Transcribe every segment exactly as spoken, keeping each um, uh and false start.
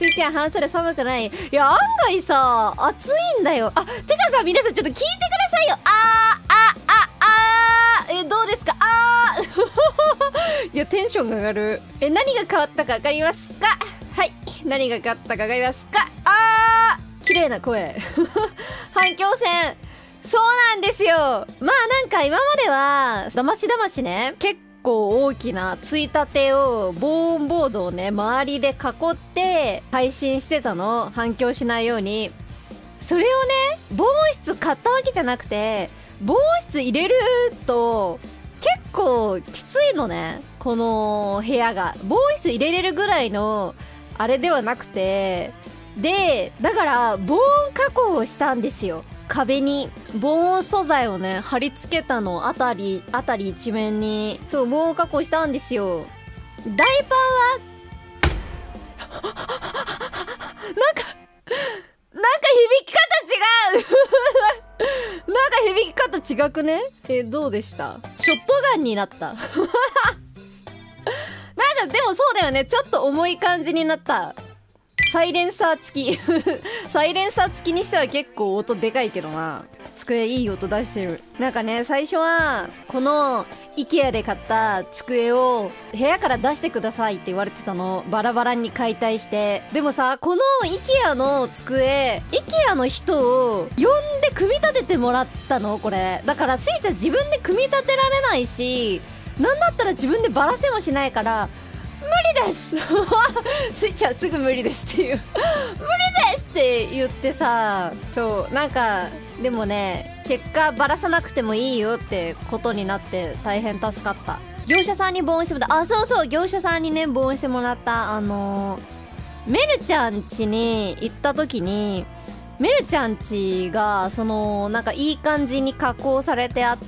スイちゃん半袖寒くない？いや、案外さ、暑いんだよ。あ、てかさ、皆さんちょっと聞いてくださいよ。あー、あ、あ、あー、え、どうですか？あーいや、テンションが上がる。え、何が変わったかわかりますか？はい。何が変わったかわかりますか？あー、綺麗な声。反響線。そうなんですよ。まあなんか今までは、だましだましね、結構大きなついたてを、防音ボードをね、周りで囲って配信してたの。反響しないように。それをね、防音室買ったわけじゃなくて、防音室入れると、結構きついのね。この部屋が。防音室入れれるぐらいの、あれではなくて、で、だから、防音加工をしたんですよ。壁に防音素材をね貼り付けたの。あたりあたり一面にそう防音加工したんですよ。ダイパーはなんかなんか響き方違うなんか響き方違くね？え、どうでした？ショットガンになったなんかでもそうだよね、ちょっと重い感じになった。サイレンサー付きサイレンサー付きにしては結構音でかいけどな。机いい音出してる。なんかね、最初はこの IKEA で買った机を部屋から出してくださいって言われてたの。バラバラに解体して。でもさ、この IKEA の机 IKEA の人を呼んで組み立ててもらったのこれだから。スイちゃん自分で組み立てられないし、なんだったら自分でバラせもしないから無理ですスイちゃんすぐ無理ですっていう無理ですって言ってさ、そうなんかでもね、結果バラさなくてもいいよってことになって大変助かった。業者さんに防音してもらった。あ、そうそう、業者さんにね防音してもらった。あのー、メルちゃん家に行った時に、メルちゃん家がそのなんかいい感じに加工されてあって、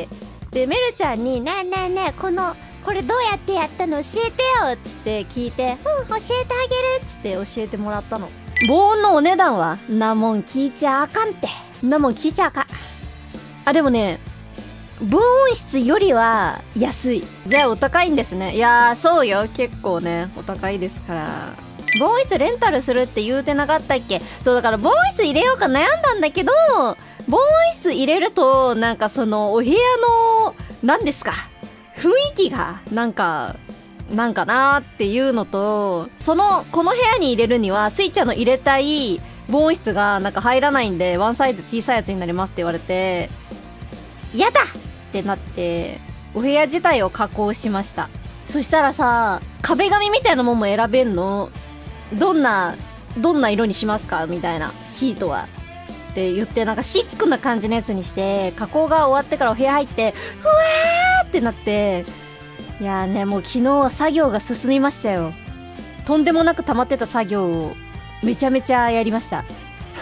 でメルちゃんに「ねえねえねえ、このこれどうやってやったの教えてよ」っつって聞いて「うん、教えてあげる」っつって教えてもらったの。防音のお値段はなもん聞いちゃあかんって。なもん聞いちゃあかん。あ、でもね、防音室よりは安い。じゃあお高いんですね。いやー、そうよ。結構ね、お高いですから。防音室レンタルするって言うてなかったっけ？そう、だから防音室入れようか悩んだんだけど、防音室入れると、なんかその、お部屋の、何ですか？雰囲気がなんかなんかなーっていうのと、そのこの部屋に入れるにはスイちゃんの入れたい防音室がなんか入らないんで、ワンサイズ小さいやつになりますって言われて、やだってなってお部屋自体を加工しました。そしたらさ、壁紙みたいなもんも選べんの。どんなどんな色にしますかみたいな、シートはって言って、なんかシックな感じのやつにして、加工が終わってからお部屋入ってうわーってなって、いやーね、もう昨日は作業が進みましたよ。とんでもなく溜まってた作業をめちゃめちゃやりました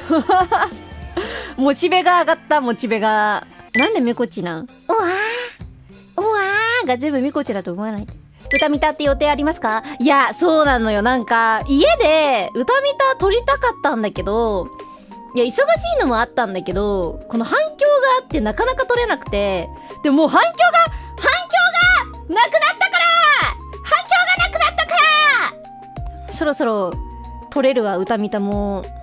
モチベが上がった。モチベが。なんでみこちなん？おわーおわーが全部みこちだと思わない。歌見たって予定ありますか？いや、そうなのよ。なんか家で歌見た撮りたかったんだけど、いや、忙しいのもあったんだけど、この反響があってなかなか撮れなくて、でももう反響が、反響がなくなったから反響がなくなったからそろそろ撮れるわ、歌見たも。